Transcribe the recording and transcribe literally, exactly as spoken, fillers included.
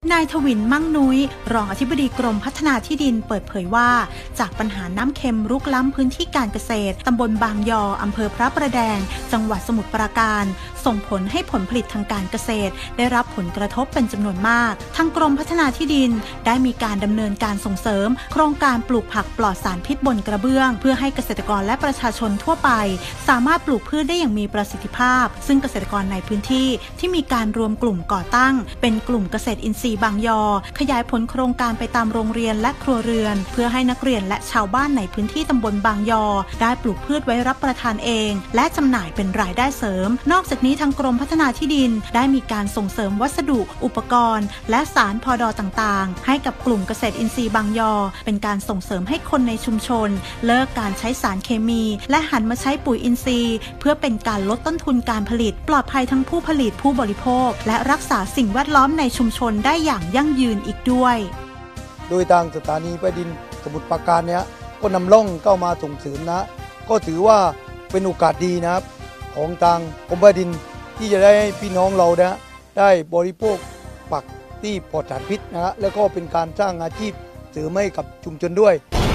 นายทวินมั่งนุ้ยรองอธิบดีกรมพัฒนาที่ดินเปิดเผยว่าจากปัญหาน้ำเค็มรุกล้ำพื้นที่การเกษตรตำบลบางยออำเภอพระประแดงจังหวัดสมุทรปราการส่งผลให้ผลผลิตทางการเกษตรได้รับผลกระทบเป็นจำนวนมากทางกรมพัฒนาที่ดินได้มีการดำเนินการส่งเสริมโครงการปลูกผักปลอดสารพิษบนกระเบื้องเพื่อให้เกษตรกรและประชาชนทั่วไปสามารถปลูกพืชได้อย่างมีประสิทธิภาพซึ่งเกษตรกรในพื้นที่ที่มีการรวมกลุ่มก่อตั้งเป็นกลุ่มเกษตรอินทรีย์บางยอขยายผลโครงการไปตามโรงเรียนและครัวเรือนเพื่อให้นักเรียนและชาวบ้านในพื้นที่ตำบลบางยอได้ปลูกพืชไว้รับประทานเองและจำหน่ายเป็นรายได้เสริมนอกจากนี้ทางกรมพัฒนาที่ดินได้มีการส่งเสริมวัสดุอุปกรณ์และสารพอดอต่างๆให้กับกลุ่มเกษตรอินทรีย์บางยอเป็นการส่งเสริมให้คนในชุมชนเลิกการใช้สารเคมีและหันมาใช้ปุ๋ยอินทรีย์เพื่อเป็นการลดต้นทุนการผลิตปลอดภัยทั้งผู้ผลิตผู้บริโภคและรักษาสิ่งแวดล้อมในชุมชนได้อย่างยั่งยืนอีกด้วยโดยทางสถานีใต้ดินสมุทรปราการเนี้ยก็นำร่องเข้ามาส่งเสริมนะก็ถือว่าเป็นโอกาสดีนะครับของทางกรมใต้ดินที่จะได้ให้พี่น้องเรานะได้บริโภคผักที่ปลอดสารพิษนะฮะแล้วก็เป็นการสร้างอาชีพเสริมให้กับชุมชนด้วย